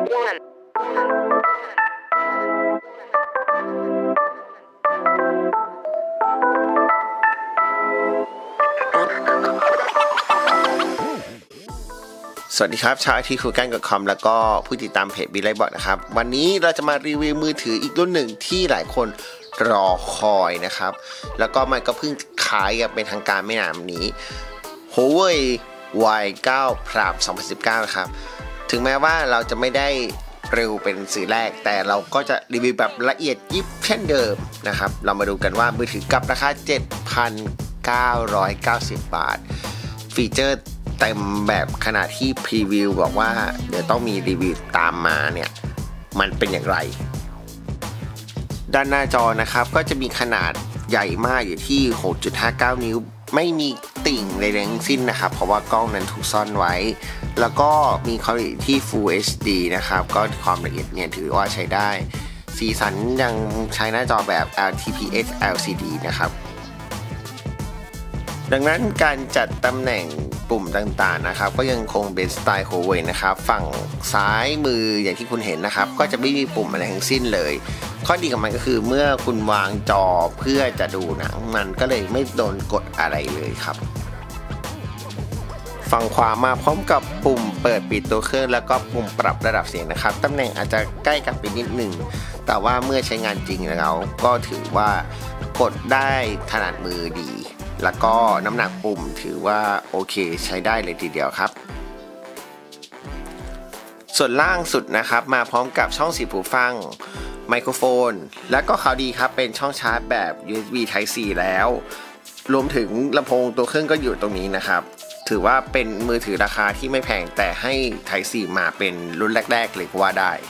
สวัสดีครับชาวITคุยกันกับคอมแล้วก็ผู้ติดตามเพจ BeLikeBot นะครับวันนี้เราจะมารีวิวมือถืออีกรุ่นหนึ่งที่หลายคนรอคอยนะครับแล้วก็มันก็เพิ่งขายกันเป็นทางการไม่นานนี้ Huawei Y9 Prime 2019นะครับถึงแม้ว่าเราจะไม่ได้เร็วเป็นสื่อแรกแต่เราก็จะรีวิวแบบละเอียดยิบเช่นเดิมนะครับเรามาดูกันว่ามือถือกับราคา 7,990 บาทฟีเจอร์เต็มแบบขณะที่พรีวิวบอกว่าเดี๋ยวต้องมีรีวิวตามมาเนี่ยมันเป็นอย่างไรด้านหน้าจอนะครับก็จะมีขนาดใหญ่มากอยู่ที่ 6.59 นิ้วไม่มีติ่งใดทั้งสิ้นนะครับเพราะว่ากล้องนั้นถูกซ่อนไว้แล้วก็มีความละเอียดที่ Full HD นะครับก็ความละเอียดเนี่ยถือว่าใช้ได้สีสันยังใช้หน้าจอแบบ LTPS LCD นะครับดังนั้นการจัดตำแหน่งปุ่มต่างๆนะครับก็ยังคงเป็นสไตล์ Huawei นะครับฝั่งซ้ายมืออย่างที่คุณเห็นนะครับก็จะไม่มีปุ่มอะไรทั้งสิ้นเลยข้อดีของมันก็คือเมื่อคุณวางจอเพื่อจะดูหนังมันก็เลยไม่โดนกดอะไรเลยครับฝั่งขวามาพร้อมกับปุ่มเปิดปิดตัวเครื่องแล้วก็ปุ่มปรับระดับเสียงนะครับตำแหน่งอาจจะใกล้กันไปนิดหนึ่งแต่ว่าเมื่อใช้งานจริงแล้วก็ถือว่ากดได้ถนัดมือดีแล้วก็น้ำหนักปุ่มถือว่าโอเคใช้ได้เลยทีเดียวครับส่วนล่างสุดนะครับมาพร้อมกับช่องเสียบหูฟังไมโครโฟนและก็ข่าวดีครับเป็นช่องชาร์จแบบ USB Type C แล้วรวมถึงลำโพงตัวเครื่องก็อยู่ตรงนี้นะครับถือว่าเป็นมือถือราคาที่ไม่แพงแต่ให้ Type C มาเป็นรุ่นแรกๆเลยก็ว่าได้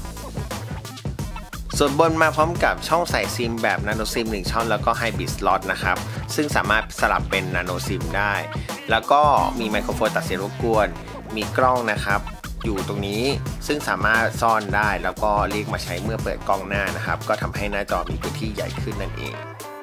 ส่วนบนมาพร้อมกับช่องใส่ซิมแบบนาโนซิม1ช่องแล้วก็ไฮบริดสล็อตนะครับซึ่งสามารถสลับเป็นนาโนซิมได้แล้วก็มีไมโครโฟนตัดเสียงรบกวนมีกล้องนะครับอยู่ตรงนี้ซึ่งสามารถซ่อนได้แล้วก็เรียกมาใช้เมื่อเปิดกล้องหน้านะครับก็ทำให้หน้าจอมีพื้นที่ใหญ่ขึ้นนั่นเอง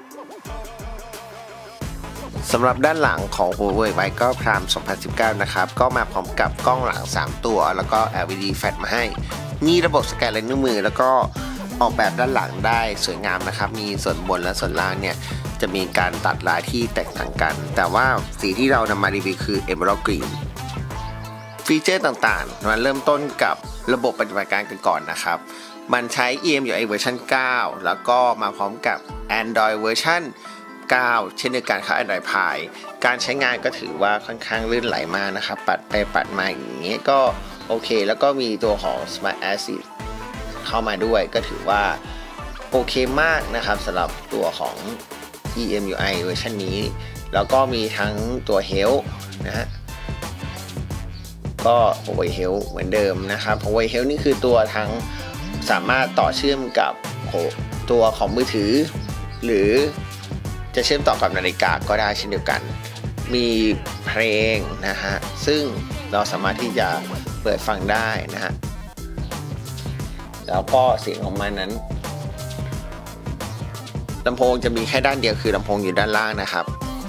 สำหรับด้านหลังของ Huawei Y9 Prime 2019นะครับก็มาพร้อมกับกล้องหลัง3ตัวแล้วก็ LED Flash มาให้มีระบบสแกนลายนิ้วมือแล้วก็ออกแบบด้านหลังได้สวยงามนะครับมีส่วนบนและส่วนล่างเนี่ยจะมีการตัดลายที่แตกต่างกันแต่ว่าสีที่เรานำมารีวิวคือ Emerald Green ฟีเจอร์ต่างๆมันเริ่มต้นกับระบบปฏิบัติการกันก่อนนะครับมันใช้ EMUI เวอร์ชัน9แล้วก็มาพร้อมกับ Android เวอร์ชัน9เช่นเดียวกันครับ Android Pie การใช้งานก็ถือว่าค่อนข้างลื่นไหลมากนะครับปัดไปปัดมาอย่างนี้ก็โอเคแล้วก็มีตัวของ Smart Assistเข้ามาด้วยก็ถือว่าโอเคมากนะครับสำหรับตัวของ EMUI เวอร์ชันนี้แล้วก็มีทั้งตัว Health นะฮะก็ Huawei Health เหมือนเดิมนะครับ Huawei Health นี่คือตัวทั้งสามารถต่อเชื่อมกับตัวของมือถือหรือจะเชื่อมต่อกับนาฬิกาก็ได้เช่นเดียวกันมีเพลงนะฮะซึ่งเราสามารถที่จะเปิดฟังได้นะฮะแล้วก็เสียงของมันนั้นลำโพงจะมีแค่ด้านเดียวคือลำโพงอยู่ด้านล่างนะครับ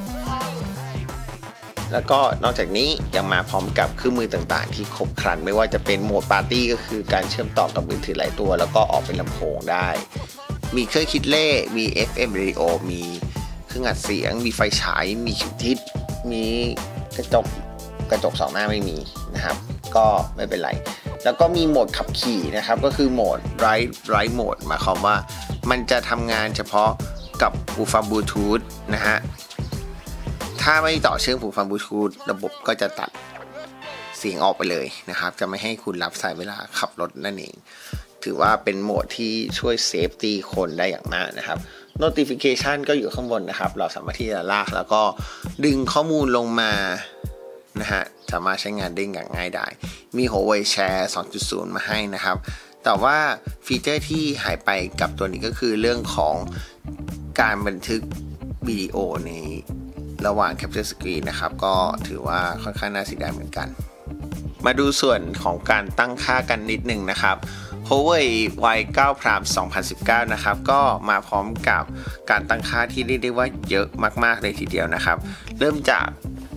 แล้วก็นอกจากนี้ยังมาพร้อมกับเครื่องมือต่างๆที่ครบครันไม่ว่าจะเป็นโหมดปาร์ตี้ก็คือการเชื่อมต่อกับมือถือหลายตัวแล้วก็ออกเป็นลำโพงได้มีเครื่องคิดเลขมี FM Radio มีเครื่องอัดเสียงมีไฟฉายมีเข็มทิศมีกระจก2หน้าไม่มีนะครับก็ไม่เป็นไรแล้วก็มีโหมดขับขี่นะครับก็คือโหมด Ride Mode หมายความว่ามันจะทำงานเฉพาะกับหูฟังบลูทูธนะฮะถ้าไม่ต่อเชื่อมหูฟังบลูทูธระบบก็จะตัดเสียงออกไปเลยนะครับจะไม่ให้คุณรับสายเวลาขับรถนั่นเองถือว่าเป็นโหมดที่ช่วยเซฟตี้คนได้อย่างมากนะครับ Notification ก็อยู่ข้างบนนะครับเราสามารถที่จะลากแล้วก็ดึงข้อมูลลงมานะฮะสามารถใช้งานได้อย่างง่ายดายมี Huawei Share 2.0 มาให้นะครับแต่ว่าฟีเจอร์ที่หายไปกับตัวนี้ก็คือเรื่องของการบันทึกวิดีโอในระหว่าง Capture Screen นะครับก็ถือว่าค่อนข้างน่าเสียดายเหมือนกันมาดูส่วนของการตั้งค่ากันนิดนึงนะครับ Huawei Y9 Prime 2019นะครับก็มาพร้อมกับการตั้งค่าที่เรียกได้ว่าเยอะมากๆเลยทีเดียวนะครับเริ่มจาก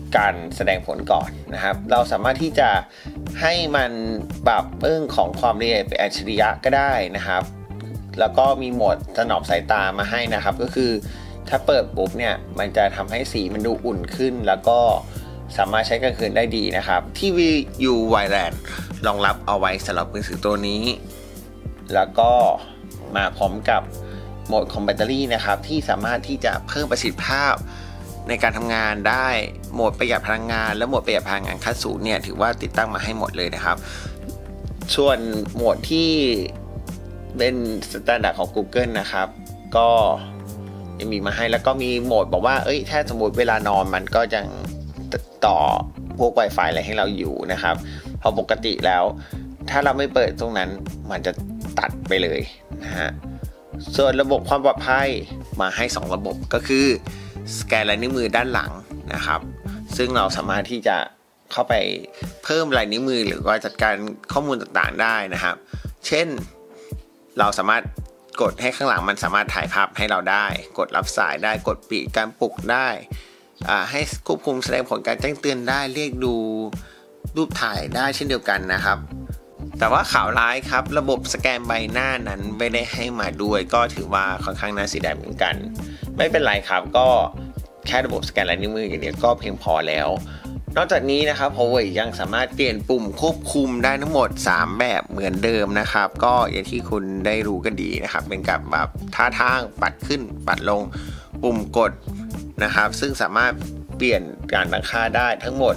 การแสดงผลก่อนนะครับเราสามารถที่จะให้มันปรับเรื่องของความละเอียดเป็นอัจฉริยะก็ได้นะครับแล้วก็มีโหมดถนอมสายตามาให้นะครับก็คือถ้าเปิดปุ๊บเนี่ยมันจะทำให้สีมันดูอุ่นขึ้นแล้วก็สามารถใช้กลางคืนได้ดีนะครับที่ VU Wildland รองรับเอาไว้สำหรับมือถือตัวนี้แล้วก็มาพร้อมกับโหมดของแบตเตอรี่นะครับที่สามารถที่จะเพิ่มประสิทธิภาพในการทำงานได้โหมดประหยัดพลังงานและโหมดประหยัดพลังงานขั้นสูงเนี่ยถือว่าติดตั้งมาให้หมดเลยนะครับส่วนโหมดที่เป็นสแตนดาร์ดของ Google นะครับก็ยังมีมาให้แล้วก็มีโหมดบอกว่าถ้าสมมติเวลานอนมันก็ยังต่อพวก Wi-Fi อะไรให้เราอยู่นะครับเพราะปกติแล้วถ้าเราไม่เปิดตรงนั้นมันจะตัดไปเลยนะฮะส่วนระบบความปลอดภัยมาให้2ระบบก็คือสแกนลายนิ้วมือด้านหลังนะครับซึ่งเราสามารถที่จะเข้าไปเพิ่มลายนิ้วมือหรือว่าจัดการข้อมูลต่างๆได้นะครับเช่นเราสามารถกดให้ข้างหลังมันสามารถถ่ายภาพให้เราได้กดรับสายได้กดปิดการปลุกได้ให้ควบคุมแสดงผลการแจ้งเตือนได้เรียกดูรูปถ่ายได้เช่นเดียวกันนะครับแต่ว่าข่าวร้ายครับระบบสแกนใบหน้านั้นไม่ได้ให้มาด้วยก็ถือว่าค่อนข้างน่าเสียดายเหมือนกันไม่เป็นไรครับก็แค่ระบบสแกนลายนิ้วมืออย่างเดียวก็เพียงพอแล้วนอกจากนี้นะครับ Huawei ยังสามารถเปลี่ยนปุ่มควบคุมได้ทั้งหมด3แบบเหมือนเดิมนะครับก็อย่างที่คุณได้รู้กันดีนะครับเป็นกับแบบท่าทางปัดขึ้นปัดลงปุ่มกดนะครับซึ่งสามารถเปลี่ยนการตั้งค่าได้ทั้งหมด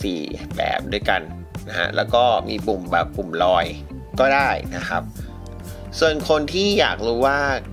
4แบบด้วยกันนะฮะแล้วก็มีปุ่มแบบปุ่มลอยก็ได้นะครับส่วนคนที่อยากรู้ว่า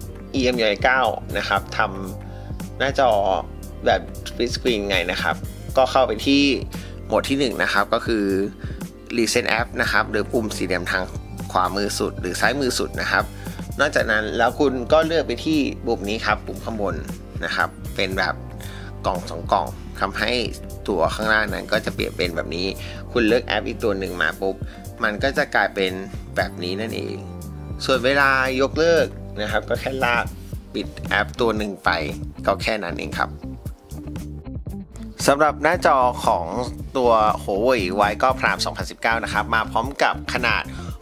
EMUI 9นะครับทำหน้าจอแบบ Split Screen ไงนะครับก็เข้าไปที่โหมดที่1นะครับก็คือ Recent App นะครับหรือปุ่มสีแดงทางขวามือสุดหรือซ้ายมือสุดนะครับนอกจากนั้นแล้วคุณก็เลือกไปที่ปุ่มนี้ครับปุ่มข้างบนนะครับเป็นแบบกล่อง2กล่องทำให้ตัวข้างล่างนั้นก็จะเปลี่ยนเป็นแบบนี้คุณเลือกแอปอีกตัวหนึ่งมาปุ๊บมันก็จะกลายเป็นแบบนี้นั่นเองส่วนเวลายกเลิกนะครับก็แค่ลากปิดแอปตัวหนึ่งไปก็แค่นั้นเองครับสำหรับหน้าจอของตัว Huawei Y9 Prime 2019นะครับมาพร้อมกับขนาด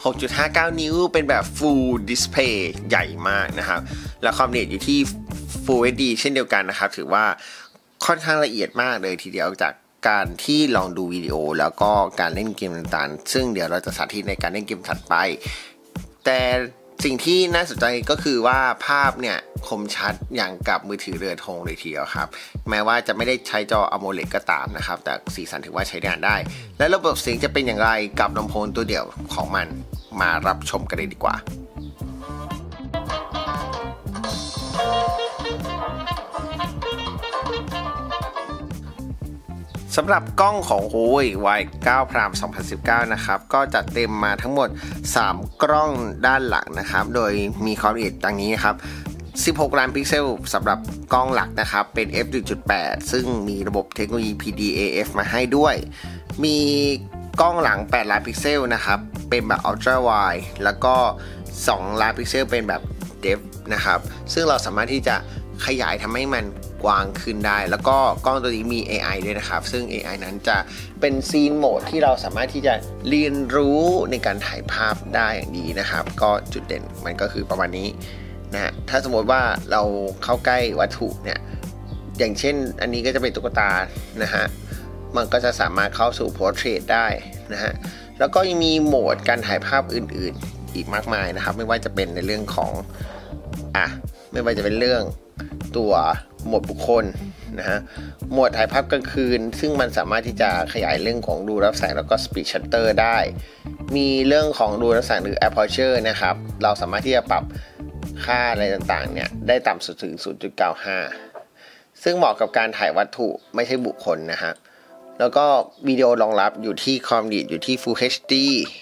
6.59 นิ้วเป็นแบบ Full Display ใหญ่มากนะครับและความละเอียดอยู่ที่ Full HD เช่นเดียวกันนะครับถือว่าค่อนข้างละเอียดมากเลยทีเดียวจากการที่ลองดูวิดีโอแล้วก็การเล่นเกมต่างๆซึ่งเดี๋ยวเราจะสาธิตในการเล่นเกมถัดไปแต่สิ่งที่น่าสนใจก็คือว่าภาพเนี่ยคมชัดอย่างกับมือถือเรือธงเลยทีเดียวครับแม้ว่าจะไม่ได้ใช้จอ AMOLED ก็ตามนะครับแต่สีสันถือว่าใช้งานได้และระบบเสียงจะเป็นอย่างไรกับลำโพงตัวเดียวของมันมารับชมกันเลยดีกว่าสำหรับกล้องของ Huawei Y9 Prime 2019นะครับก็จัดเต็มมาทั้งหมด3กล้องด้านหลังนะครับโดยมีความละเอียดดังนี้ครับ16 ล้านพิกเซลสำหรับกล้องหลักนะครับเป็น f1.8 ซึ่งมีระบบเทคโนโลยี PDAF มาให้ด้วยมีกล้องหลัง8 ล้านพิกเซลนะครับเป็นแบบ Ultra Wide แล้วก็2 ล้านพิกเซลเป็นแบบ Depth นะครับซึ่งเราสามารถที่จะขยายทำให้มันกว้างขึ้นได้แล้วก็กล้องตัวนี้มี AI ด้วยนะครับซึ่ง AI นั้นจะเป็นซีนโหมดที่เราสามารถที่จะเรียนรู้ในการถ่ายภาพได้อย่างดีนะครับก็จุดเด่นมันก็คือประมาณนี้นะถ้าสมมติว่าเราเข้าใกล้วัตถุเนี่ยอย่างเช่นอันนี้ก็จะเป็นตุ๊กตานะฮะมันก็จะสามารถเข้าสู่ Portrait ได้นะฮะแล้วก็ยังมีโหมดการถ่ายภาพอื่นๆอีกมากมายนะครับไม่ว่าจะเป็นในเรื่องของไม่ว่าจะเป็นเรื่องตัวโหมดบุคคลนะฮะโหมดถ่ายภาพกลางคืนซึ่งมันสามารถที่จะขยายเรื่องของดูรับแสงแล้วก็ Speed Shutter ได้มีเรื่องของดูรับแสงหรือ Aperture นะครับเราสามารถที่จะปรับค่าอะไรต่างๆเนี่ยได้ต่ำสุดถึง 0.95 ซึ่งเหมาะกับการถ่ายวัตถุไม่ใช่บุคคลนะฮะแล้วก็วิดีโอรองรับอยู่ที่ความละเอียดอยู่ที่ Full HD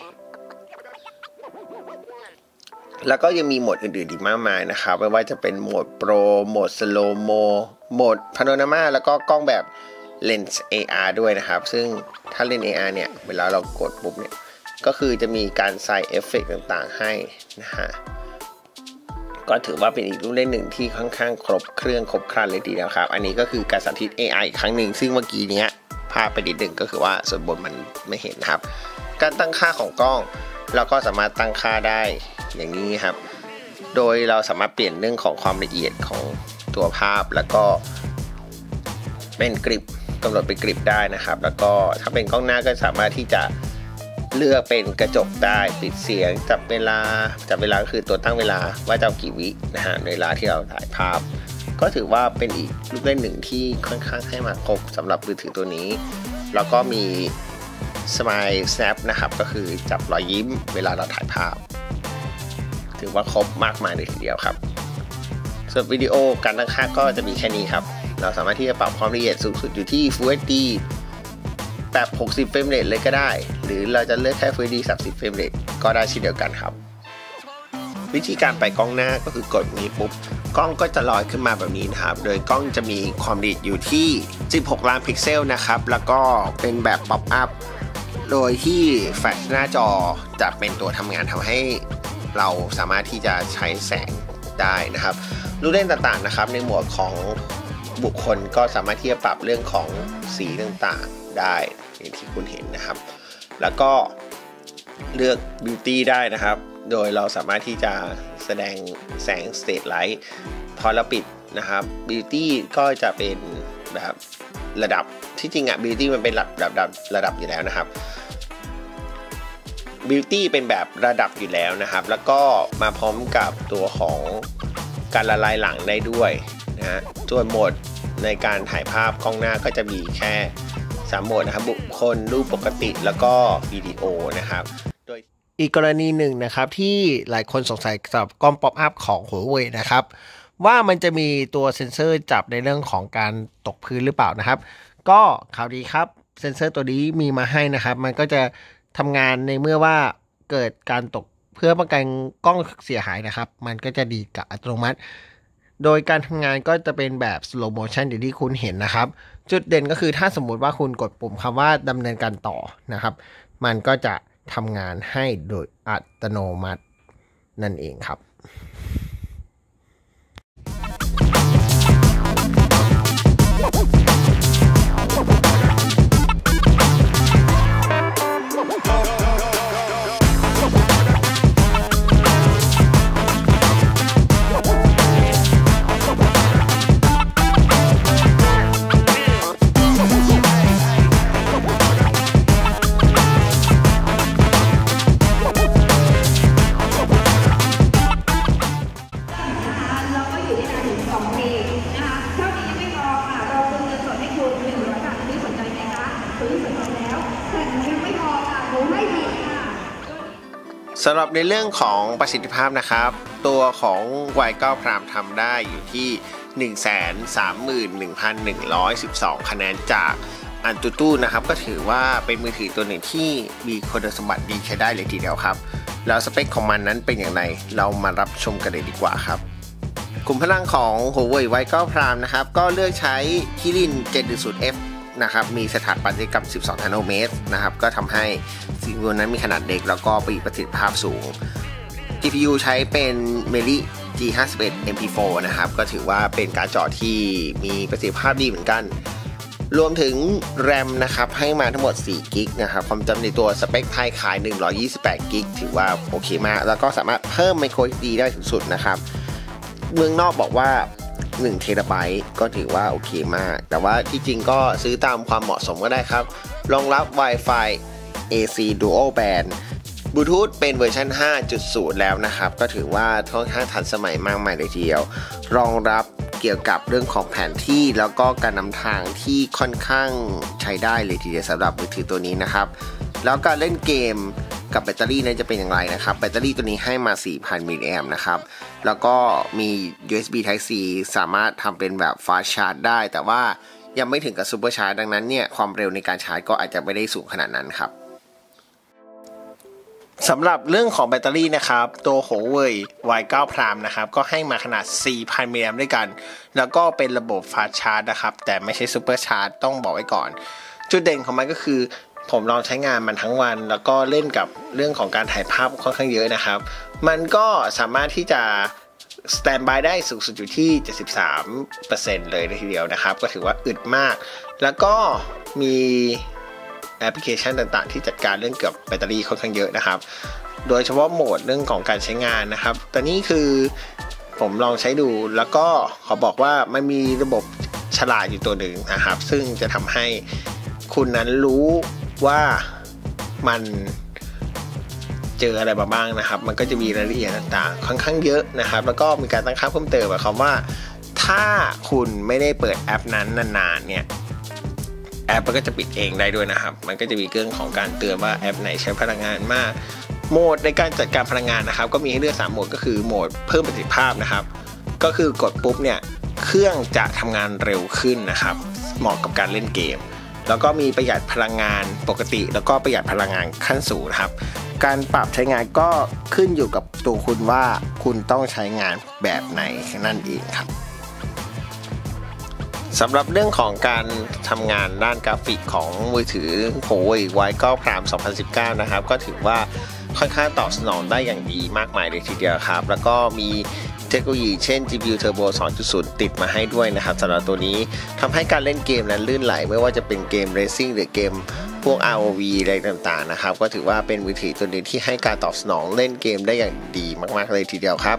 แล้วก็ยังมีโหมดอื่นๆอีกมากมายนะครับไม่ว่าจะเป็นโหมดโปรโหมดสโลโมโหมดพาโนรามาแล้วก็กล้องแบบเลนส์ AR ด้วยนะครับซึ่งถ้าเล่น AR เนี่ยเวลาเรากดปุ๊บเนี่ยก็คือจะมีการใส่เอฟเฟกต์ต่างๆให้นะฮะก็ถือว่าเป็นอีกรุ่นเล่นหนึ่งที่ค่อนข้างครบเครื่องครบครันเลยทีเดียวครับอันนี้ก็คือการสาธิต AI อีกครั้งหนึ่งซึ่งเมื่อกี้เนี้ยภาพไปนิดหนึ่งก็คือว่าส่วนบนมันไม่เห็นนะครับการตั้งค่าของกล้องเราก็สามารถตั้งค่าได้อย่างนี้ครับโดยเราสามารถเปลี่ยนเรื่องของความละเอียดของตัวภาพแล้วก็เป็นกริปกำหนดเป็นกริปได้นะครับแล้วก็ถ้าเป็นกล้องหน้าก็สามารถที่จะเลือกเป็นกระจกได้ปิดเสียงจับเวลาก็คือตัวตั้งเวลาว่าจะเอากี่วินะฮะเวลาที่เราถ่ายภาพก็ถือว่าเป็นอีกลูกเล่นหนึ่งที่ค่อนข้างให้มาครบสำหรับมือถือตัวนี้แล้วก็มี Smile Snap นะครับก็คือจับรอยยิ้มเวลาเราถ่ายภาพถือว่าครบมากมายเลยทีเดียวครับส่วนวิดีโอการตั้งค่าก็จะมีแค่นี้ครับเราสามารถที่จะปรับความละเอียดสูงสุดอยู่ที่ Full HD แบบ60เฟรมเรทเลยก็ได้หรือเราจะเลือกแค่ Full HD 30เฟรมเรทก็ได้เช่นเดียวกันครับวิธีการไปกล้องหน้าก็คือกดนี้ปุ๊บกล้องก็จะลอยขึ้นมาแบบนี้นะครับโดยกล้องจะมีความละเอียดอยู่ที่16ล้านพิกเซลนะครับแล้วก็เป็นแบบป๊อปอัพโดยที่แฟลชหน้าจอจะเป็นตัวทำงานทำให้เราสามารถที่จะใช้แสงได้นะครับลูกเล่นต่างๆนะครับในหมวดของบุคคลก็สามารถที่จะปรับเรื่องของสีต่างๆได้อย่างที่คุณเห็นนะครับแล้วก็เลือก Beauty ได้นะครับโดยเราสามารถที่จะแสดงแสง Stage Light พอเราปิดนะครับ Beauty ก็จะเป็นแบบระดับที่จริงBeauty มันเป็นระดับอยู่แล้วนะครับ Beauty เป็นแบบระดับอยู่แล้วนะครับแล้วก็มาพร้อมกับตัวของการละลายหลังได้ด้วยนะฮะส่วนโหมดในการถ่ายภาพกล้องหน้าก็จะมีแค่3โหมดนะครับบุคคลรูปปกติแล้วก็วิดีโอนะครับโดยอีกกรณีหนึ่งนะครับที่หลายคนสงสัยกับกล้องป๊อปอัพของ Huawei นะครับว่ามันจะมีตัวเซ็นเซอร์จับในเรื่องของการตกพื้นหรือเปล่านะครับก็ข่าวดีครับเซ็นเซอร์ตัวนี้มีมาให้นะครับมันก็จะทำงานในเมื่อว่าเกิดการตกเพื่อป้องกันกล้องเสียหายนะครับมันก็จะดีกับอัตโนมัติโดยการทำงานก็จะเป็นแบบ slow motion อย่างที่คุณเห็นนะครับจุดเด่นก็คือถ้าสมมุติว่าคุณกดปุ่มคำว่าดำเนินการต่อนะครับมันก็จะทำงานให้โดยอัตโนมัตินั่นเองครับสำหรับในเรื่องของประสิทธิภาพนะครับตัวของ Y9 Prime ทำได้อยู่ที่ 131,112 คะแนนจากAnTuTuนะครับก็ถือว่าเป็นมือถือตัวหนึ่งที่มีคุณสมบัติดีใช้ได้เลยทีเดียวครับแล้วสเปคของมันนั้นเป็นอย่างไรเรามารับชมกันเลยดีกว่าครับกลุ่มพลังของ Huawei Y9 Prime นะครับก็เลือกใช้ Kirin 710F นะครับมีสถาปัตยกรรม12 นาโนเมตรนะครับก็ทำให้CPU นั้นมีขนาดเล็กแล้วก็ประสิทธิภาพสูง GPU ใช้เป็น Meli G51 MP4 นะครับก็ถือว่าเป็นการ์ดจอที่มีประสิทธิภาพดีเหมือนกันรวมถึง RAM นะครับให้มาทั้งหมด4 กิกนะครับความจำในตัวสเปคไทยขาย128 กิกถือว่าโอเคมากแล้วก็สามารถเพิ่ม Micro SD ได้ถึงสุดนะครับเมืองนอกบอกว่า1 เทราไบต์ก็ถือว่าโอเคมากแต่ว่าที่จริงก็ซื้อตามความเหมาะสมก็ได้ครับรองรับ Wi-Fi AC Dual Band บลูทูธเป็นเวอร์ชัน 5.0 แล้วนะครับก็ถือว่าค่อนข้างทันสมัยมากมายเลยทีเดียวรองรับเกี่ยวกับเรื่องของแผนที่แล้วก็การนำทางที่ค่อนข้างใช้ได้เลยทีเดียวสำหรับมือถือตัวนี้นะครับแล้วการเล่นเกมกับแบตเตอรี่นั้นจะเป็นอย่างไรนะครับแบตเตอรี่ตัวนี้ให้มา 4,000 มิลลิแอมป์นะครับแล้วก็มี USB Type C สามารถทำเป็นแบบ Fast Charge ได้แต่ว่ายังไม่ถึงกับ Super Charge ดังนั้นเนี่ยความเร็วในการชาร์จก็อาจจะไม่ได้สูงขนาดนั้นครับสำหรับเรื่องของแบตเตอรี่นะครับตัว Huawei Y9 Prime นะครับก็ให้มาขนาด 4,000 มิลลิแอมป์ด้วยกันแล้วก็เป็นระบบ Fast Charge นะครับแต่ไม่ใช่ Super Charge ต้องบอกไว้ก่อนจุดเด่นของมันก็คือผมลองใช้งานมันทั้งวันแล้วก็เล่นกับเรื่องของการถ่ายภาพค่อนข้างเยอะนะครับมันก็สามารถที่จะสแตนบายได้สูงสุดอยู่ที่ 73% เลยทีเดียวนะครับก็ถือว่าอึดมากแล้วก็มีแอปพลิเคชันต่างๆที่จัดการเรื่องเกี่ยวกับแบตเตอรี่ค่อนข้างเยอะนะครับโดยเฉพาะโหมดเรื่องของการใช้งานนะครับตอนนี้คือผมลองใช้ดูแล้วก็ขอบอกว่ามันมีระบบฉลาดอยู่ตัวหนึ่งนะครับซึ่งจะทำให้คุณนั้นรู้ว่ามันเจออะไรมาบ้างนะครับมันก็จะมีรายละเอียดต่างๆค่อนข้างเยอะนะครับแล้วก็มีการตั้งค่าเพิ่มเติมหมายความว่าถ้าคุณไม่ได้เปิดแอปนั้นนานๆเนี่ยแอปมันก็จะปิดเองได้ด้วยนะครับมันก็จะมีเรื่องของการเตือนว่าแอปไหนใช้พลังงานมากโหมดในการจัดการพลังงานนะครับก็มีให้เลือก3โหมดก็คือโหมดเพิ่มประสิทธิภาพนะครับก็คือกดปุ๊บเนี่ยเครื่องจะทำงานเร็วขึ้นนะครับเหมาะกับการเล่นเกมแล้วก็มีประหยัดพลังงานปกติแล้วก็ประหยัดพลังงานขั้นสูงนะครับการปรับใช้งานก็ขึ้นอยู่กับตัวคุณว่าคุณต้องใช้งานแบบไหนนั่นเองครับสำหรับเรื่องของการทำงานด้านกราฟิกของมือถือ Huawei Y9 Prime 2019 นะครับก็ถือว่าค่อนข้างตอบสนองได้อย่างดีมากมายเลยทีเดียวครับแล้วก็มีเทคโนโลยีเช่น GPU Turbo 2.0 ติดมาให้ด้วยนะครับสำหรับตัวนี้ทำให้การเล่นเกมนั้นลื่นไหลไม่ว่าจะเป็นเกม Racing หรือเกมพวก ROV อะไรต่างๆนะครับก็ถือว่าเป็นมือถือตัวนึงที่ให้การตอบสนองเล่นเกมได้อย่างดีมากๆเลยทีเดียวครับ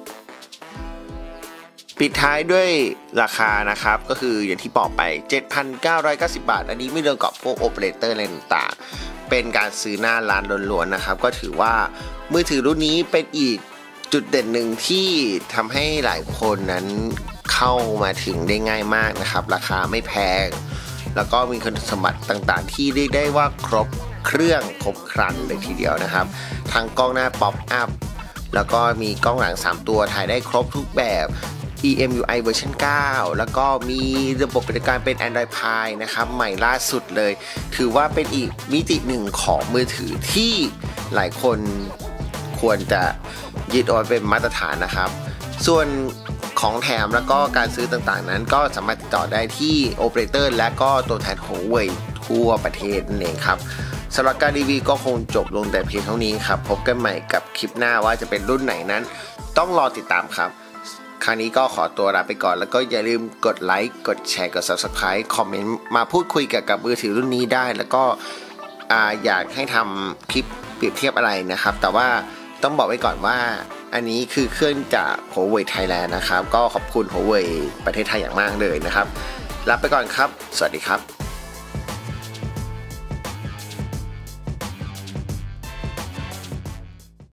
ปิดท้ายด้วยราคานะครับก็คืออย่างที่บอกไป 7,990 บาทอันนี้ไม่รวมกับพวกโอเปอเรเตอร์อะไรต่างๆเป็นการซื้อหน้าร้านล้วนๆนะครับก็ถือว่ามือถือรุ่นนี้เป็นอีกจุดเด่นหนึ่งที่ทำให้หลายคนนั้นเข้ามาถึงได้ง่ายมากนะครับราคาไม่แพงแล้วก็มีคุณสมบัติต่างๆที่เรียกได้ว่าครบเครื่องครบครันเลยทีเดียวนะครับทั้งกล้องหน้าป๊อปอัพแล้วก็มีกล้องหลัง3ตัวถ่ายได้ครบทุกแบบ EMUI เวอร์ชัน 9 แล้วก็มีระบบปฏิบัติการเป็น Android Pie นะครับใหม่ล่าสุดเลยถือว่าเป็นอีกมิติหนึ่งของมือถือที่หลายคนควรจะยึดเอาไว้เป็นมาตรฐานนะครับส่วนของแถมแล้วก็การซื้อต่างๆนั้นก็สามารถติดต่อได้ที่โอเปอเรเตอร์และก็ตัวแทน Huawei ทั่วประเทศนั่นเองครับสำหรับการรีวิวก็คงจบลงแต่เพียงเท่านี้ครับพบกันใหม่กับคลิปหน้าว่าจะเป็นรุ่นไหนนั้นต้องรอติดตามครับครั้งนี้ก็ขอตัวลาไปก่อนแล้วก็อย่าลืมกดไลค์กดแชร์กด Subscribe คอมเมนต์มาพูดคุยกับมือถือรุ่นนี้ได้แล้วก็อยากให้ทำคลิปเปรียบเทียบอะไรนะครับแต่ว่าต้องบอกไว้ก่อนว่าอันนี้คือเครื่องจาก Huawei Thailand นะครับก็ขอบคุณ Huawei ประเทศไทยอย่างมากเลยนะครับลาไปก่อนครับสวัสดีครับ